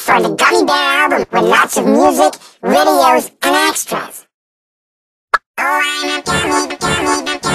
for the Gummy Bear album with lots of music, videos, and extras. Oh, I'm a gummy, gummy, gummy.